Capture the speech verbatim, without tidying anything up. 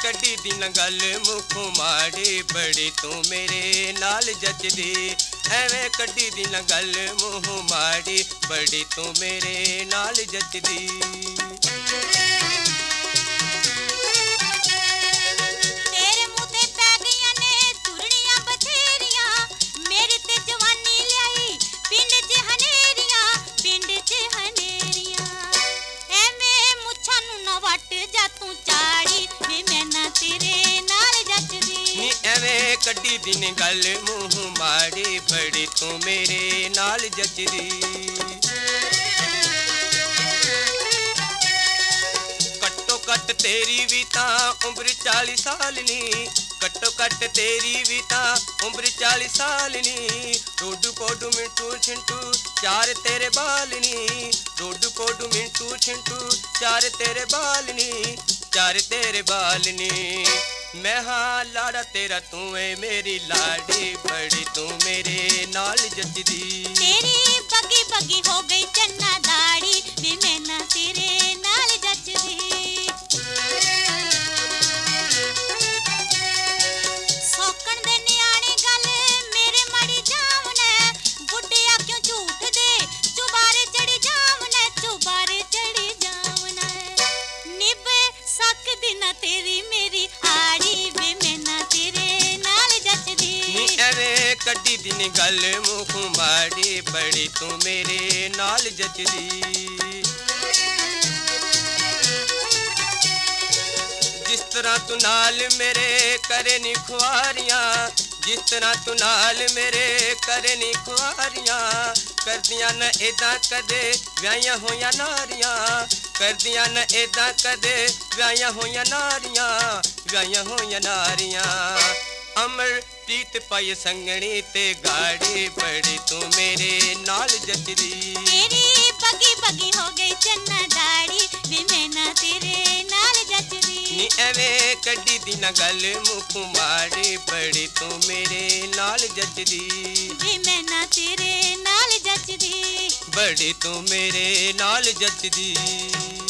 कड्डी दी ना गल मुखों माड़ी बड़ी तू मेरे नाल जचदी एवें कड्डी दी ना गल मुंहों माड़ी बड़ी तू मेरे नाल जचदी कड्डी दिन गल मुंह माड़ी बड़ी तू मेरे नाल जचदी कट्टो कट तेरी भी तां उम्र चाली साल नी कट्टो कट तेरी भी तां उम्र चाली साल नी रोडू पोडू मिंटू छिंटू चार तेरे बाल नी रोडू पोडू मिंटू छिंटू चार तेरे बाल नी चार तेरे बाल नी मैं हाँ लाड़ा तेरा तू है मेरी लाड़ी बड़ी तू मेरे नाल जचदी तेरी बगी बगी हो गई चन्ना दाढ़ी वे मैं ना तेरे नाल जचदी सोकन दे नियाणी गल मेरे मड़ी जावने बुढ़िया क्यों झूठ दे चुबारे चढ़ी जावने चुबारे चढ़ी जावने निभ सकदी ना तेरी मेरी कड्डी दिन गल मुख माड़ी बड़ी तू मेरे नाल जचदी जिस तरह तू नाल मेरे करे नी खुआरियां जिस तरह तू नाल मेरे करे नी खुआरियां करदियां न एदा कदे व्याहियां होइयां नारियां करदियां न एदा कदे व्याहियां होइयां नारियां व्याहियां होइयां नारियां अमर प्रीत पाई संगणी ते गाड़ी बड़ी तू मेरे नाल जचदी तेरी बगी बगी हो गई चन्ना दाढ़ी वे मैं ना तेरे नाल जचदी नी एवें कड्डी दी ना गल मुख माड़ी बड़ी तू मेरे नाल जचदी वे मैं ना तेरे नाल जचदी बड़ी तू मेरे नाल जचदी।